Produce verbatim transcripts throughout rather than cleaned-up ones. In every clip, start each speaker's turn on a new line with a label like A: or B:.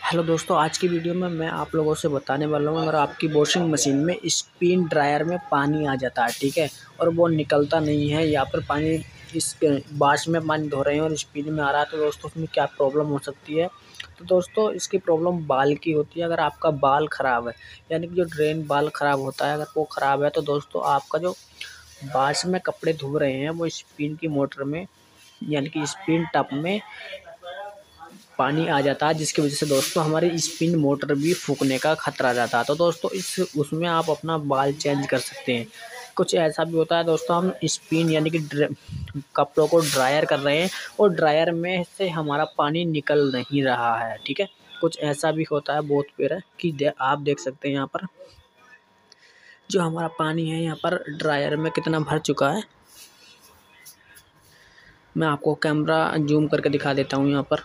A: Hello दोस्तों, आज की वीडियो में मैं आप लोगों से बताने वाला हूँ। अगर आपकी वॉशिंग मशीन में स्पिन ड्रायर में पानी आ जाता है, ठीक है, और वो निकलता नहीं है या फिर पानी इस वॉश में पानी धो रहे हैं और स्पिन में आ रहा है, तो दोस्तों उसमें क्या प्रॉब्लम हो सकती है। तो दोस्तों इसकी प्रॉब्लम बाल की होती है। अगर आपका बाल ख़राब है, यानी कि जो ड्रेन बाल ख़राब होता है, अगर वो ख़राब है तो दोस्तों आपका जो वॉश में कपड़े धो रहे हैं वो स्पिन की मोटर में, यानी कि स्पिन टब में पानी आ जाता है, जिसकी वजह से दोस्तों हमारी स्पिन मोटर भी फूकने का खतरा रहता है। तो दोस्तों इस उसमें आप अपना बाल चेंज कर सकते हैं। कुछ ऐसा भी होता है दोस्तों, हम स्पिन यानी कि कपड़ों को ड्रायर कर रहे हैं और ड्रायर में से हमारा पानी निकल नहीं रहा है, ठीक है। कुछ ऐसा भी होता है बहुत पेरा कि दे, आप देख सकते हैं यहाँ पर जो हमारा पानी है यहाँ पर ड्रायर में कितना भर चुका है। मैं आपको कैमरा जूम करके दिखा देता हूँ यहाँ पर।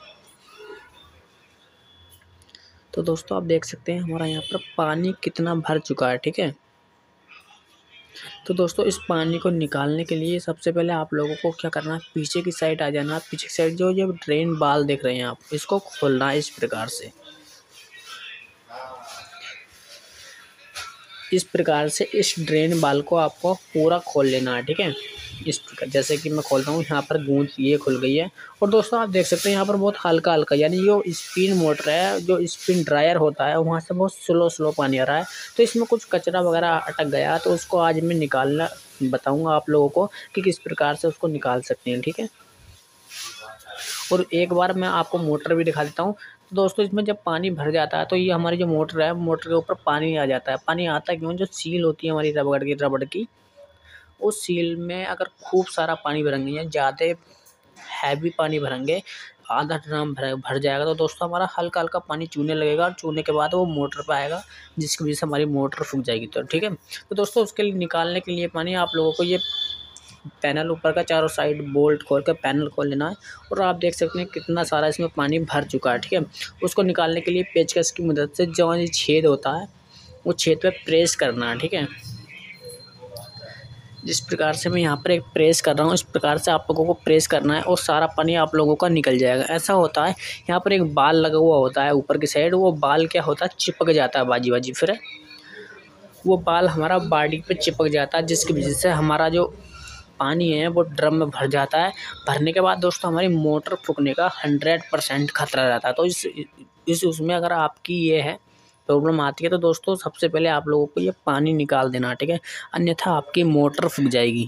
A: तो दोस्तों आप देख सकते हैं हमारा यहाँ पर पानी कितना भर चुका है, ठीक है। तो दोस्तों इस पानी को निकालने के लिए सबसे पहले आप लोगों को क्या करना है, पीछे की साइड आ जाना। पीछे की साइड जो ये ड्रेन बाल देख रहे हैं आप, इसको खोलना है इस प्रकार से। इस प्रकार से इस ड्रेन बाल को आपको पूरा खोल लेना है, ठीक है। इस प्रकार जैसे कि मैं खोलता हूँ, यहाँ पर गूंज ये खुल गई है। और दोस्तों आप देख सकते हैं यहाँ पर बहुत हल्का हल्का, यानी जो स्पिन मोटर है, जो स्पिन ड्रायर होता है, वहाँ से बहुत स्लो स्लो पानी आ रहा है। तो इसमें कुछ कचरा वगैरह अटक गया, तो उसको आज मैं निकालना बताऊँगा आप लोगों को कि किस प्रकार से उसको निकाल सकते हैं, ठीक है। और एक बार मैं आपको मोटर भी दिखा देता हूँ। तो दोस्तों इसमें जब पानी भर जाता है तो ये हमारी जो मोटर है, मोटर के ऊपर पानी आ जाता है। पानी आता क्यों, जो सील होती है हमारी रबड़ की रबड़ की उस सील में अगर खूब सारा पानी भरेंगे या ज़्यादा हैवी पानी भरेंगे, आधा ड्रम भर भर जाएगा, तो दोस्तों हमारा हल्का हल्का पानी चूने लगेगा और चूने के बाद वो मोटर पे आएगा, जिसकी वजह से हमारी मोटर फूक जाएगी। तो ठीक है। तो दोस्तों उसके लिए निकालने के लिए पानी आप लोगों को ये पैनल ऊपर का चारों साइड बोल्ट खोल कर पैनल खोल लेना है। और आप देख सकते हैं कितना सारा इसमें पानी भर चुका है, ठीक है। उसको निकालने के लिए पेचकस की मदद से जो ये छेद होता है वो छेद पे प्रेस करना है, ठीक है। जिस प्रकार से मैं यहाँ पर एक प्रेस कर रहा हूँ, इस प्रकार से आप लोगों को प्रेस करना है और सारा पानी आप लोगों का निकल जाएगा। ऐसा होता है यहाँ पर एक बाल लगा हुआ होता है ऊपर की साइड, वो बाल क्या होता है, चिपक जाता है बाजी बाजी, फिर वो बाल हमारा बॉडी पे चिपक जाता है, जिसकी वजह से हमारा जो पानी है वो ड्रम में भर जाता है। भरने के बाद दोस्तों हमारी मोटर फूकने का हंड्रेड परसेंट खतरा रहता है। तो इस इस उसमें अगर आपकी ये है प्रॉब्लम आती है, तो दोस्तों सबसे पहले आप लोगों को ये पानी निकाल देना, ठीक है, अन्यथा आपकी मोटर फूक जाएगी।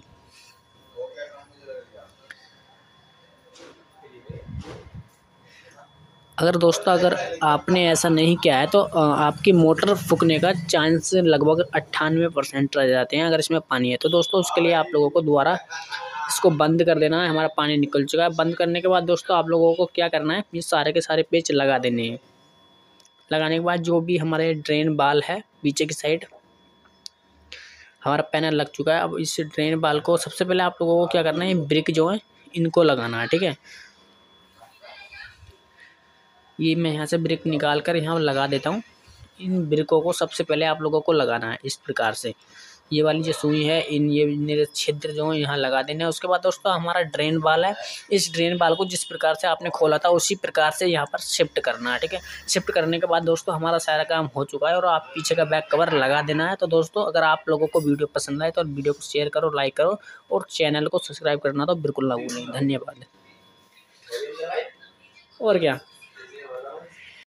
A: अगर दोस्तों अगर आपने ऐसा नहीं किया है तो आपकी मोटर फूकने का चांस लगभग अट्ठानवे परसेंट रह जाते हैं अगर इसमें पानी है। तो दोस्तों उसके लिए आप लोगों को दोबारा इसको बंद कर देना है। हमारा पानी निकल चुका है। बंद करने के बाद दोस्तों आप लोगों को क्या करना है, ये सारे के सारे पेच लगा देने हैं। लगाने के बाद जो भी हमारे ड्रेन बाल है पीछे की साइड हमारा पैनल लग चुका है। अब इस ड्रेन बाल को सबसे पहले आप लोगों को क्या करना है, ब्रिक जो है इनको लगाना है, ठीक है। ये मैं यहाँ से ब्रिक निकाल कर यहाँ लगा देता हूँ। इन ब्रिकों को सबसे पहले आप लोगों को लगाना है इस प्रकार से। ये वाली जो सुई है, इन ये मेरे छिद्र जो है यहाँ लगा देने हैं। उसके बाद दोस्तों हमारा ड्रेन बाल है, इस ड्रेन बाल को जिस प्रकार से आपने खोला था उसी प्रकार से यहाँ पर शिफ्ट करना है, ठीक है। शिफ्ट करने के बाद दोस्तों हमारा सारा काम हो चुका है और आप पीछे का बैक कवर लगा देना है। तो दोस्तों अगर आप लोगों को वीडियो पसंद आए तो वीडियो को शेयर करो, लाइक करो और चैनल को सब्सक्राइब करना तो बिल्कुल ना भूलें। धन्यवाद। और क्या।